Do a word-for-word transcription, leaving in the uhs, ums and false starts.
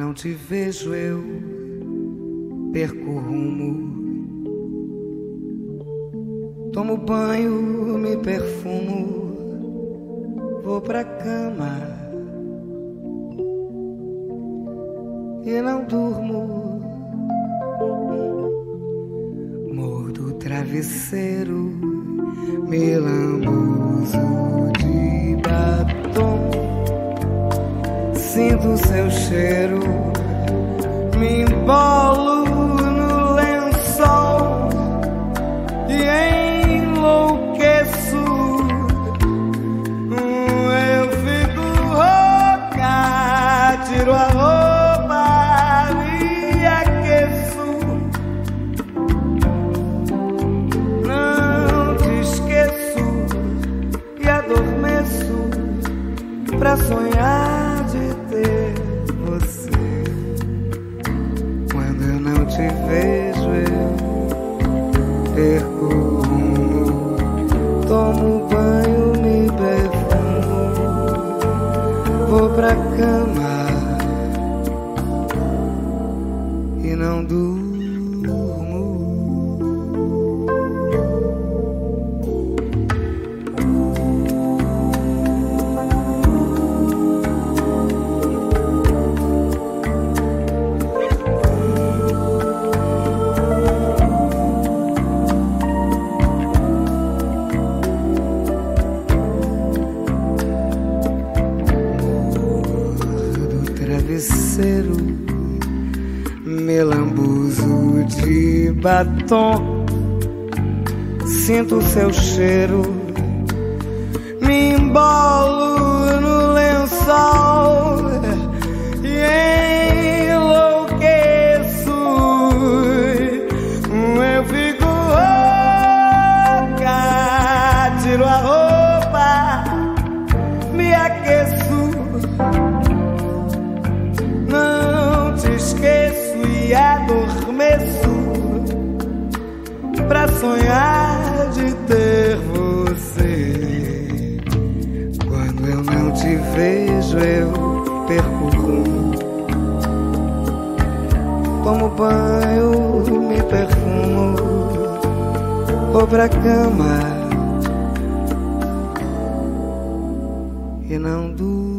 não te vejo eu perco rumo. Tomo banho, me perfumo, vou pra cama e não durmo. Mordo o travesseiro, me lambuzo de batom. Sinto seu cheiro, me embolo no lençol e enlouqueço. Eu fico rouca, tiro a roupa, me aqueço. Não te esqueço e adormeço pra sonhar de ter você. Quando eu não te vejo, eu perco o rumo. Tomo banho, me perfumo, vou pra cama e não durmo. Me lambuzo de batom, sinto seu cheiro, me embolo no lençol e enlouqueço. Eu fico rouca, tiro a roupa, me aqueço. E adormeço pra sonhar de ter você. Quando eu não te vejo, eu perco o rumo. Tomo banho, me perfumo, vou pra cama e não durmo.